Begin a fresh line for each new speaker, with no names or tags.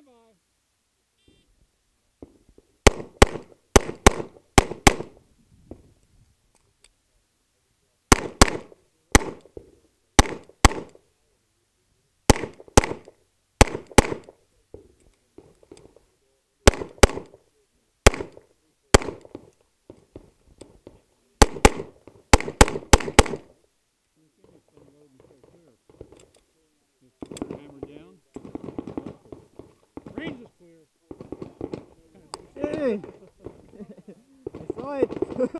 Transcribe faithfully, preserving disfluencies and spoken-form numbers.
bye. Hammer down. Range is clear.
Hey! I saw it.